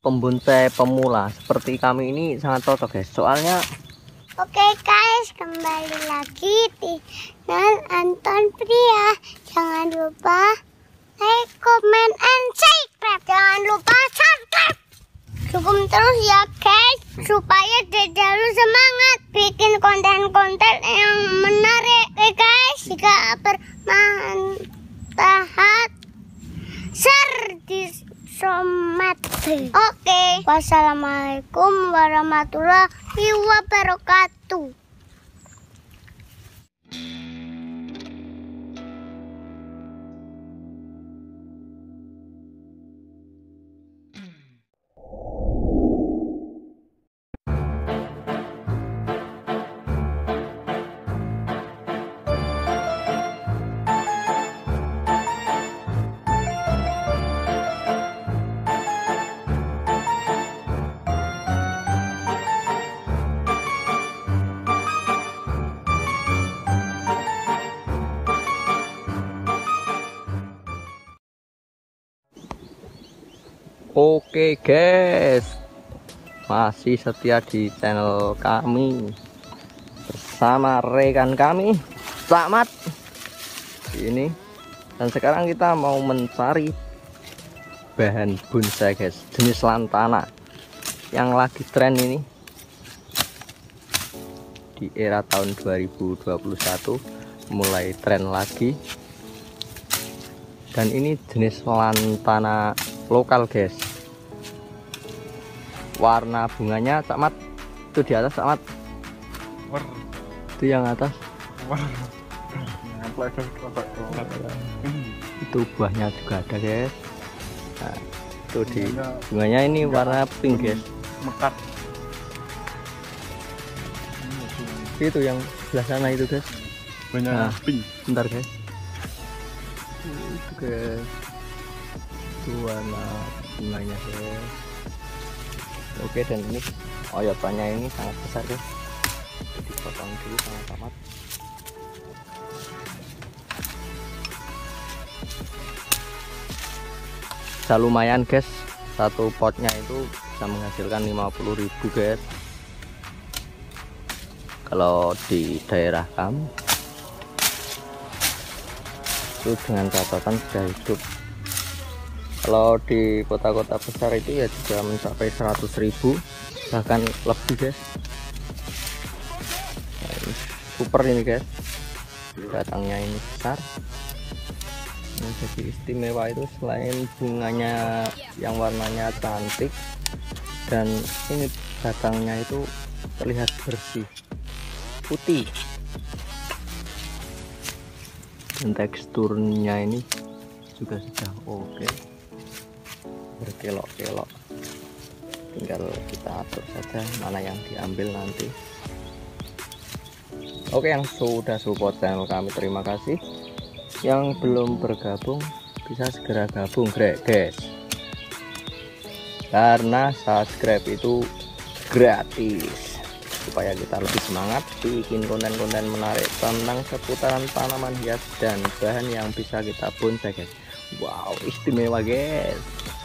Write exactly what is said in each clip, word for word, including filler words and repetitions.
pembonsai pemula seperti kami ini sangat cocok guys, soalnya oke guys, kembali lagi di channel Anton Pria. Jangan lupa like, comment, and subscribe. Jangan lupa subscribe. Dukung terus ya guys, supaya Dedalu semangat bikin konten-konten yang menarik ya guys. Jika bermanfaat, share di somat. Oke, wassalamualaikum warahmatullahi wabarakatuh. oke guys, masih setia di channel kami bersama rekan kami Camat ini, dan sekarang kita mau mencari bahan bonsai guys, jenis lantana yang lagi tren ini di era tahun dua ribu dua puluh satu, mulai tren lagi. Dan ini jenis lantana lokal guys, warna bunganya Camat itu di atas Camat, itu yang atas itu buahnya juga ada guys. Nah, itu di bunganya ini warna pink guys, mekat itu yang sebelah sana itu guys, banyak nah, pink. bentar guys, itu guys, itu warna bunganya guys. Oke, dan ini oyotannya ini sangat besar guys, jadi potong dulu sama Camat. Bisa lumayan guys, satu potnya itu bisa menghasilkan lima puluh ribu guys kalau di daerah kamu itu, dengan catatan sudah hidup. Kalau di kota-kota besar itu ya juga mencapai seratus ribu bahkan lebih guys. Nah, ini super ini guys, batangnya ini besar. Yang jadi istimewa itu selain bunganya yang warnanya cantik, dan ini batangnya itu terlihat bersih putih, dan teksturnya ini juga sudah oke, berkelok-kelok. Tinggal kita atur saja mana yang diambil nanti. Oke, yang sudah support channel kami terima kasih, yang belum bergabung bisa segera gabung guys, karena subscribe itu gratis, supaya kita lebih semangat bikin konten-konten menarik tentang seputaran tanaman hias dan bahan yang bisa kita bonsai guys. Wow, istimewa guys,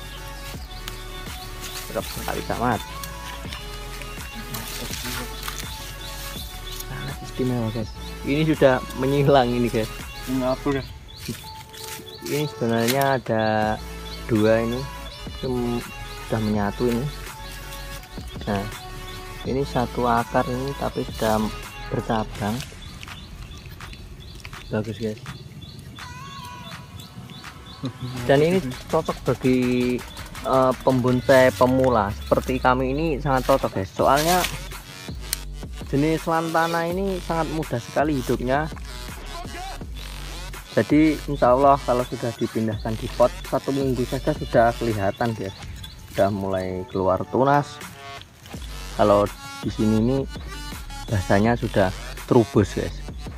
cakep sekali Camat, sangat istimewa guys. Ini sudah menyilang ini guys. Ngapur ya? Ini sebenarnya ada dua, ini sudah menyatu ini. Nah, ini satu akar ini tapi sudah bercabang, bagus guys. Dan ini cocok bagi uh, pembonsai pemula seperti kami ini, sangat cocok guys, soalnya jenis lantana ini sangat mudah sekali hidupnya. Jadi insya Allah kalau sudah dipindahkan di pot satu minggu saja sudah kelihatan guys, sudah mulai keluar tunas. Kalau di sini ini bahasanya sudah terubus guys.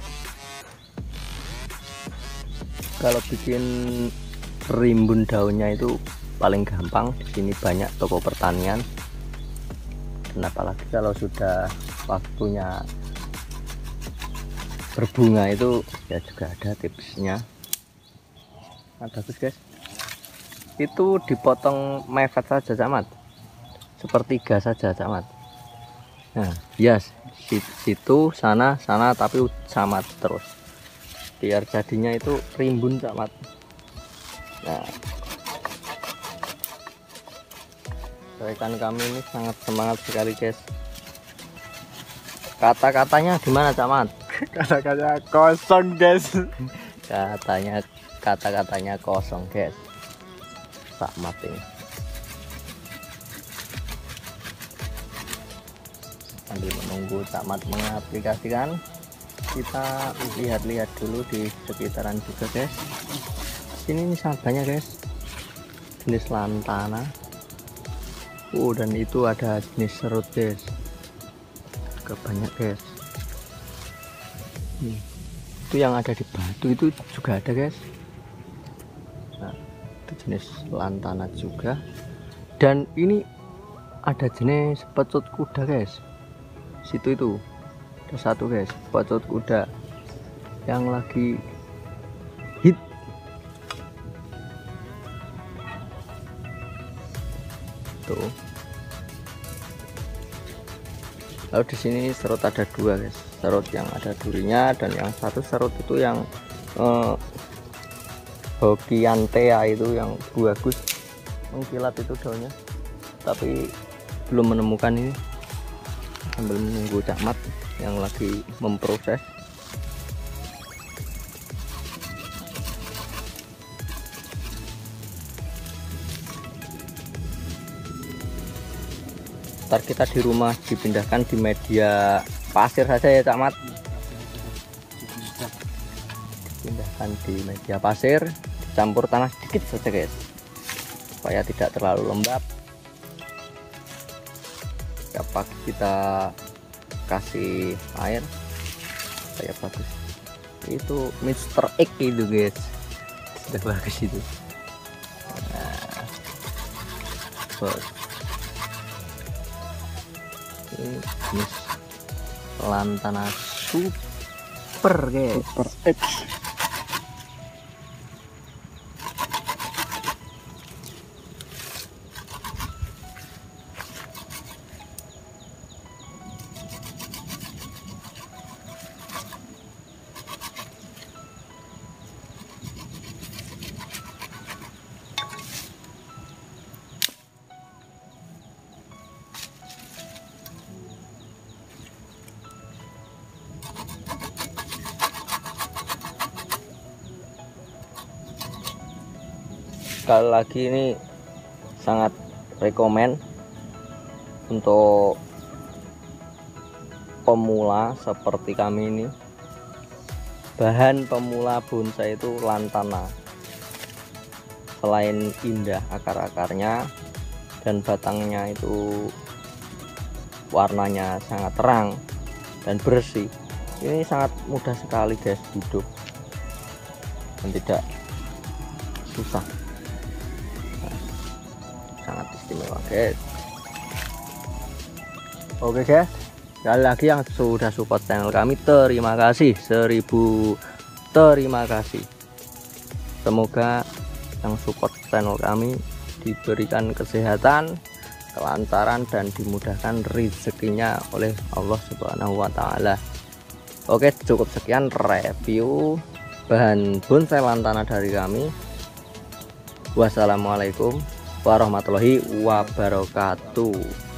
Kalau bikin rimbun daunnya itu paling gampang di sini, banyak toko pertanian. Dan apalagi kalau sudah waktunya berbunga itu ya juga ada tipsnya. Nah, bagus guys, itu dipotong mepet saja Camat, sepertiga saja camat. Nah yes, situ sana sana tapi sama terus biar jadinya itu rimbun camat. Nah rekan kami ini sangat semangat sekali guys. Kata-katanya gimana camat? Kata-kata kosong guys. Katanya kata-katanya kosong guys. Tak mati. Sambil menunggu camat mengaplikasikan, kita lihat-lihat dulu di sekitaran juga guys. Sini ini sangat banyak guys jenis lantana. Oh dan itu ada jenis serut guys, juga banyak guys. Hmm. Itu yang ada di batu itu juga ada guys. Nah itu jenis lantana juga. Dan ini ada jenis pecut kuda guys. Situ itu ada satu guys, pecut kuda yang lagi hit. Tuh. Lalu di sini serut ada dua guys, serut yang ada durinya dan yang satu serut itu yang eh, Hokianthea itu yang bagus mengkilat itu daunnya, tapi belum menemukan ini. Sambil menunggu camat yang lagi memproses. Ntar kita di rumah dipindahkan di media pasir saja ya camat. Dipindahkan di media pasir, dicampur tanah sedikit saja guys, supaya tidak terlalu lembab. Setiap pagi kita kasih air supaya bagus. Itu Mister Egg itu guys, sudah bagus itu. Nah, bos. Ini jenis lantana super guys. Super X. Sekali lagi ini sangat rekomen untuk pemula seperti kami ini. Bahan pemula bonsai itu lantana. Selain indah akar-akarnya dan batangnya itu warnanya sangat terang dan bersih, ini sangat mudah sekali guys hidup dan tidak susah. Sangat istimewa guys. Oke guys, sekali lagi yang sudah support channel kami, terima kasih, seribu terima kasih. Semoga yang support channel kami diberikan kesehatan, kelancaran dan dimudahkan rezekinya oleh Allah Subhanahu wa taala. Oke, cukup sekian review bahan bonsai lantana dari kami. Wassalamualaikum warahmatullahi wabarakatuh.